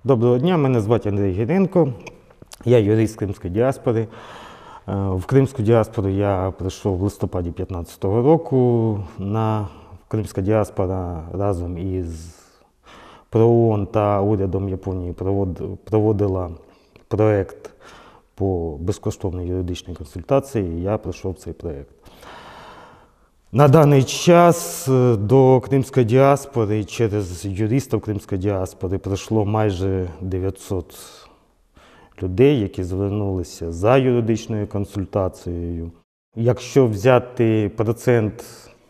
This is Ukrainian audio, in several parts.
Доброго дня, мене звати Андрій Гіренко, я юрист кримської діаспори. В кримську діаспору я прийшов в листопаді 2015 року. Кримська діаспора разом із ПРООН та урядом Японії проводила проєкт по безкоштовній юридичній консультації, і я пройшов цей проєкт. На даний час до кримської діаспори через юристів кримської діаспори прийшло майже 900 людей, які звернулися за юридичною консультацією. Якщо взяти процент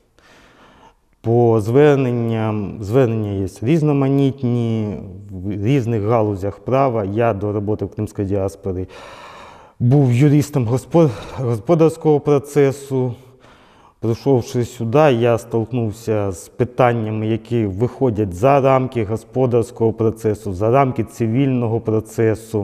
по зверненням, звернення є різноманітні, в різних галузях права. Я до роботи в кримській діаспорі був юристом господарського процесу. Прийшовши сюди, я стикнувся з питаннями, які виходять за рамки господарського процесу, за рамки цивільного процесу.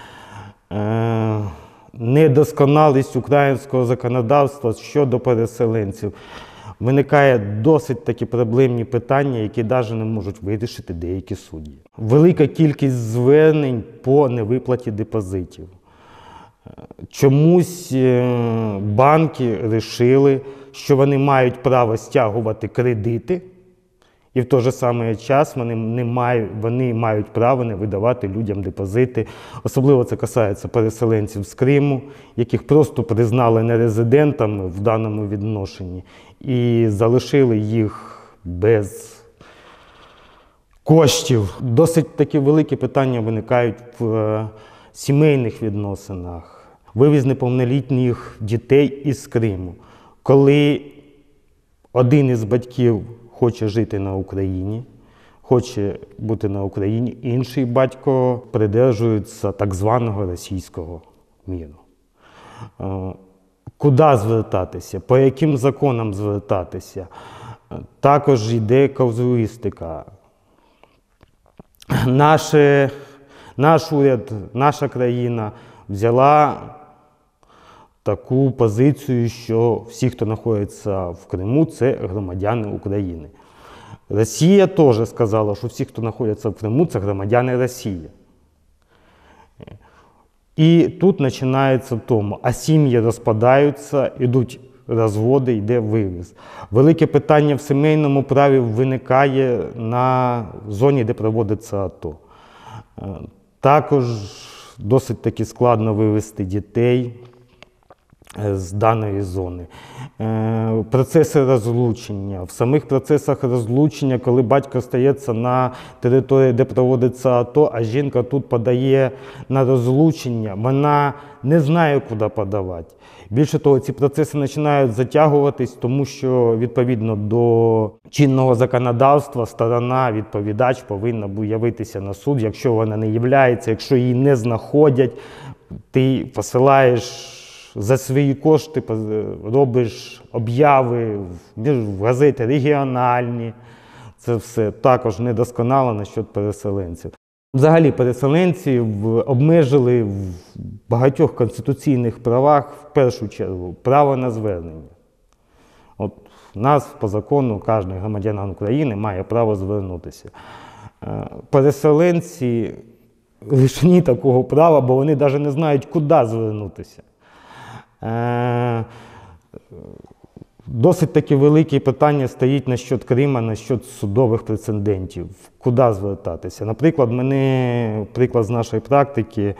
Недосконалість українського законодавства щодо переселенців. Виникає досить такі проблемні питання, які навіть не можуть вирішити деякі судді. Велика кількість звернень по невиплаті депозитів. Чомусь банки вирішили, що вони мають право стягувати кредити, і в той же самий час вони мають право не видавати людям депозити. Особливо це касається переселенців з Криму, яких просто признали нерезидентами в даному відношенні і залишили їх без коштів. Досить такі великі питання виникають в сімейних відносинах. Вивіз неповнолітніх дітей із Криму. Коли один із батьків хоче жити на Україні, хоче бути на Україні, інший батько придержується так званого російського міру. Куди звертатися, по яким законам звертатися? Також йде казуїстика. Наш уряд, наша країна взяла таку позицію, що всі, хто знаходиться в Криму, це громадяни України. Росія теж сказала, що всі, хто знаходиться в Криму, це громадяни Росії. І тут починається в тому, а сім'ї розпадаються, йдуть розводи, йде вивіз. Велике питання в сімейному праві виникає на зоні, де проводиться АТО. Також досить таки складно вивезти дітей з даної зони. Процеси розлучення. В самих процесах розлучення, коли батько стається на території, де проводиться АТО, а жінка тут подає на розлучення, вона не знає, куди подавати. Більше того, ці процеси починають затягуватись, тому що, відповідно до чинного законодавства, сторона, відповідач повинна явитися на суд. Якщо вона не являється, якщо її не знаходять, ти посилаєш за свої кошти, робиш обяви в газеті регіональні. Це все також недосконало насчет переселенців. Взагалі переселенців обмежили в багатьох конституційних правах, в першу чергу, право на звернення. От у нас по закону кожен громадянин України має право звернутися. Переселенці лишені такого права, бо вони навіть не знають, куди звернутися. Досить такі великі питання стоїть насчет Криму, насчет судових прецедентів. Куди звертатися? Наприклад, приклад з нашої практики.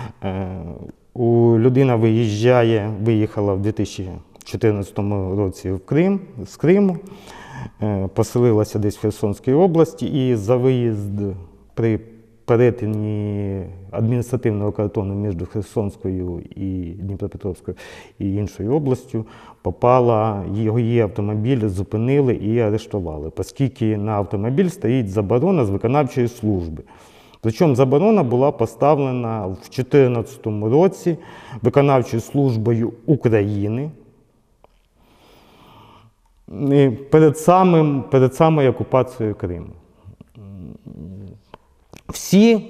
Людина виїхала в 2014 році з Криму, поселилася десь в Херсонській області і за виїзд при перетині адміністративного кордону між Херсонською і Дніпропетровською і іншою областю її автомобіль зупинили і арештували, оскільки на автомобіль стоїть заборона з виконавчої служби. Причому заборона була поставлена в 2014 році виконавчою службою України перед самою окупацією Криму. Всі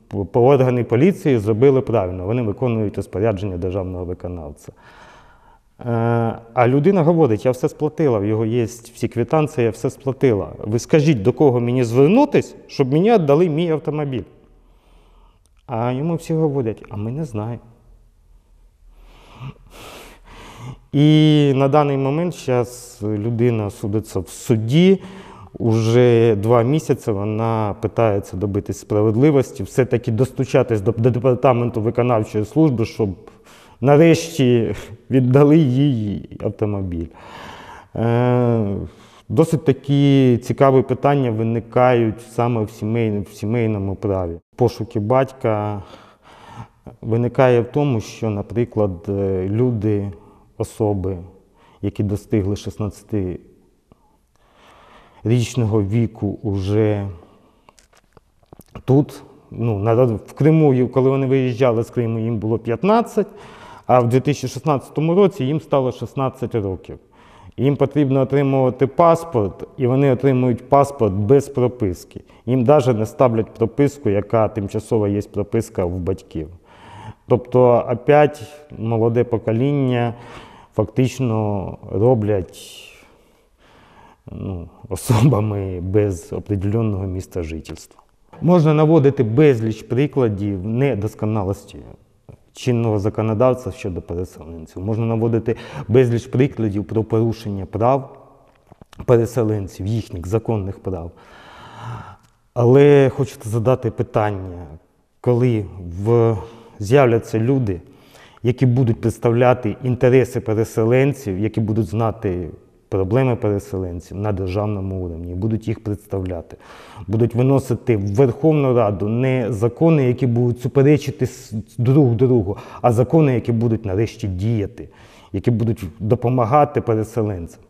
органи поліції зробили правильно, вони виконують розпорядження державного виконавця. А людина говорить, я все сплатила, в його є всі квитанції, я все сплатила. Ви скажіть, до кого мені звернутись, щоб мені віддали мій автомобіль. А йому всі говорять, а ми не знаємо. І на даний момент зараз людина судиться в суді, уже 2 місяці вона питається добитись справедливості, все-таки достучатись до департаменту виконавчої служби, щоб нарешті віддали їй автомобіль. Досить такі цікаві питання виникають саме в сімейному праві. Пошуки батька виникає в тому, що, наприклад, люди, особи, які достигли 16-річного віку уже тут, в Криму, коли вони виїжджали з Криму, їм було 15, а в 2016 році їм стало 16 років. Їм потрібно отримувати паспорт, і вони отримують паспорт без прописки. Їм навіть не ставлять прописку, яка тимчасово є прописка в батьків. Тобто, опять молоде покоління фактично роблять особами без определеного місця жительства. Можна наводити безліч прикладів недосконалості чинного законодавства щодо переселенців. Можна наводити безліч прикладів про порушення прав переселенців, їхніх законних прав. Але хочете задати питання, коли з'являться люди, які будуть представляти інтереси переселенців, які будуть знати проблеми переселенців на державному рівні, будуть їх представляти, будуть виносити в Верховну Раду не закони, які будуть суперечити друг другу, а закони, які будуть нарешті діяти, які будуть допомагати переселенцям.